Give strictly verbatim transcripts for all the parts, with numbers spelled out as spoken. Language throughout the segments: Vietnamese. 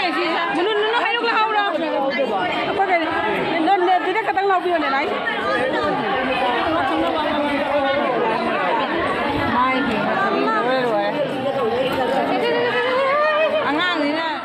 Menurut menurut hai lúc lau đó. Apa cái nên nên thì cái tăng lau bio này này. Mai thì rồi rồi. Ăn ngang đi nè.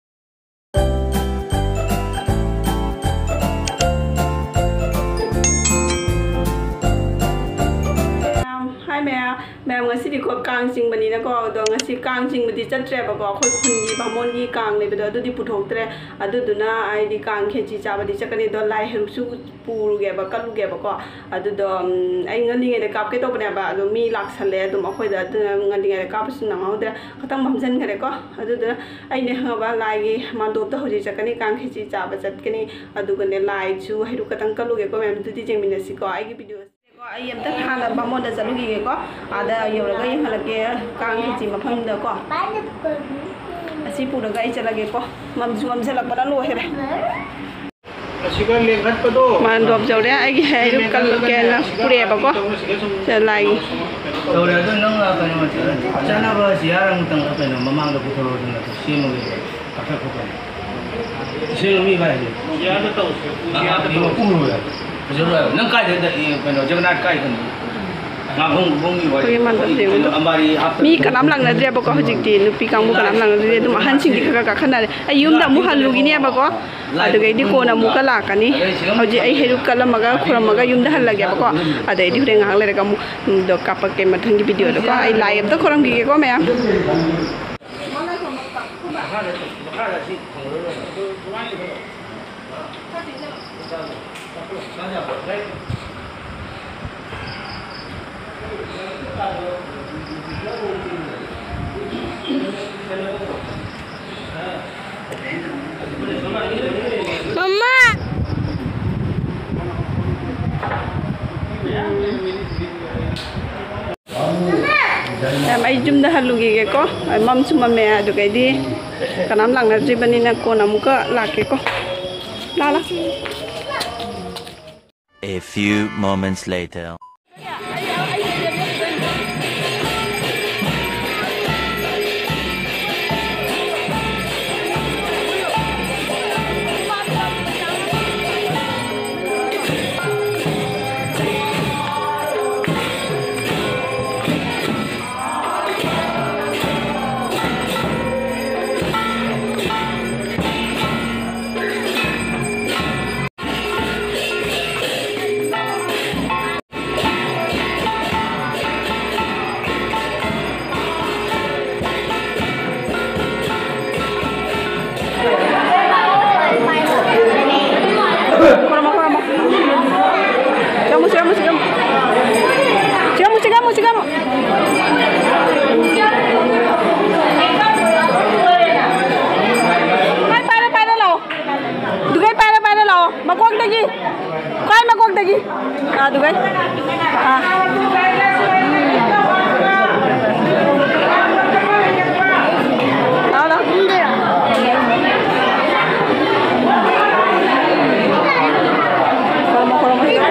Hai mẹ mẹ ngài sĩ đi qua cang sinh bên này có đó ngài sĩ cang sinh bên đi chân tre bà có khơi khun đi bà môn đi cang này bây giờ tôi đi phụ thuộc tre à tôi tôi na ai đi cang khi chỉ cha bà đi chắc cái này đó lại hiểu su pu cái bà cắt cái bà có à tôi đó anh ngân đi ngày cáp cái tàu bên này bà rồi mi lạc sanh lệ tôi mà khơi đó tôi ngân đi ngày cáp xuống nằm ao đấyเขาตั้งบำเพ็ญกันเลยก็à tôi đó anh này họ bà lại cái mà đồ tôi hồi chắc cái này cang khi chỉ cha bà chắc cái này à tôi cái này lại chú hay tôi cáiตั้งcắt cái có mẹ tôi đi chơi mình là xí có ai cái video ai em tất hàng là bao món đã dẫn gì có à đây nhiều là cái hay là cái càng thì chỉ mà phân được có si phụ được cái chỉ là cái có mầm zoom sẽ là bắt đầu hết đấy mà đọc dầu đấy ai cái lúc cần cái là phụ đẹp có sẽ lại đầu đấy tôi nâng là cái mà cho nó vào chỉ là một tầng cái nó mà mang được phụ thuộc là xí một cái cà phê phụ thuộc xí nó mi vậy xí nó tàu xí nó tàu cũng rồi rồi nâng cái đấy cái nó chắc là cái cái mi cái nắm lăng này thì bao có dịch gì nước pi cang mu cái nắm lăng này thì mà hắn sinh đi cái cái khăn này ai yếm đã mu hắn lùi này bao có à từ cái đi cô nào mu cái lạc cái này họ chỉ ai hiểu cái là mà cái khura mà cái yếm đã hắn là cái bao có à đấy đi cái ngang lại cái mu được cặp cái mà thằng cái video đó có ai like em tất khura cái có mẹ Mama. Em ai chúng ta hal lugi cái có, mắm suma mẹ được cái đi, cái nắm lăng là gì bên này cô nắm có là cái có, la la. A few moments later. À được đấy. À. Đó đó. Kalau mau kalau mau.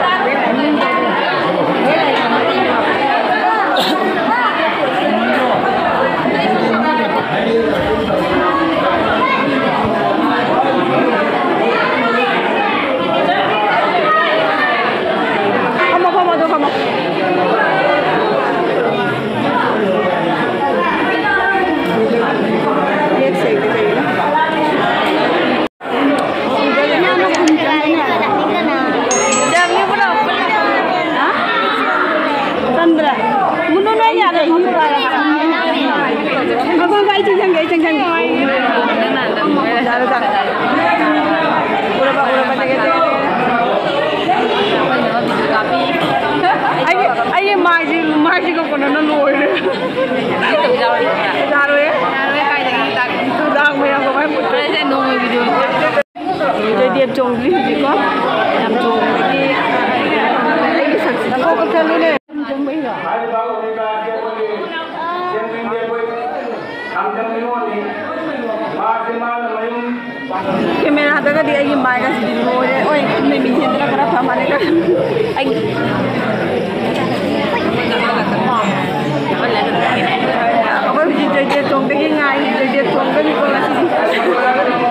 Ai mai gì mai gì còn nó lùi nữa. Tự ra rồi. Ra rồi. Ra rồi cái này ta tự ra mới có phải một cái sẽ nuôi video. Rồi điệp trồng gì gì có. Làm trồng cái cái sản xuất có cái luôn này. Trồng mấy rồi. Camera ada kan dia ini mai kan sini mau deh. Oh, ini bisa kita kerap sama ni kan. Aing. Apa bisa jadi trông cái ngay, jadi trông cái ni kalau sini.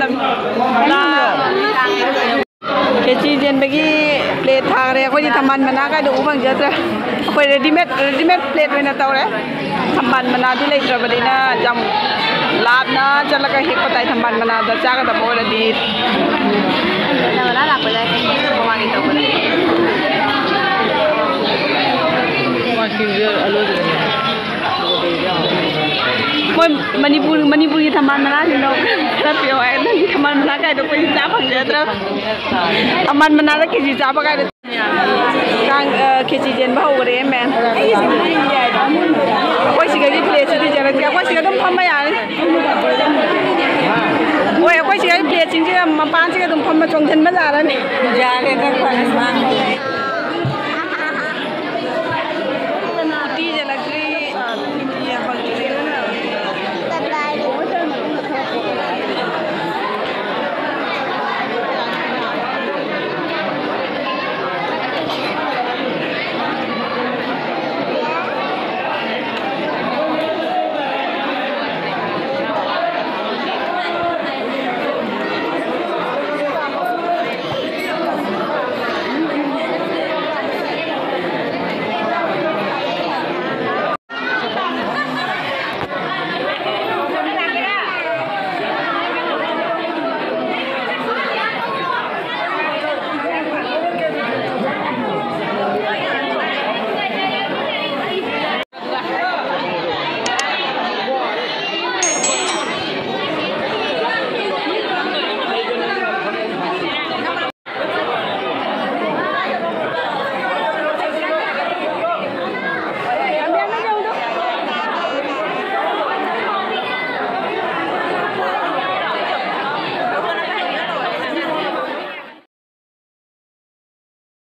ลาเคจีเจนเมื่อกี้เพลททางเรียกว่าที่ทำมันมานาก็ดูบ้างเยอะจ้ะไปเรดิเมดเรดิเมดเพลทไว้นะเต่าเลยทำมันมานาที่เล็กจะประเด็นนะจำลาบนะจะละก็เฮกปะไตทำมันมานาจะจ้าก็ตะโมระดีแต่เวลาหลับไปได้ประมาณนี้ตัวเลยมันมณีปุรีมณีปุรีทำมันมานาที่เราถ้าเปลี่ยวไอ้นั่นทำมันมานาก็ต้องไปจ้าพังเยอะจ้ะทำมันมานาแล้วกินจ้าปะก็กางเคจีเจนบ้าหัวเรียนแมนว่าสิการที่เพลย์ที่เจนแล้วว่าสิการต้องทำมาอย่างนี้ว่าว่าสิการที่เพลย์จริงๆมาปานสิการต้องทำมาจงเทนมาจากนั้นนี่ยาเลยก็ควรจะ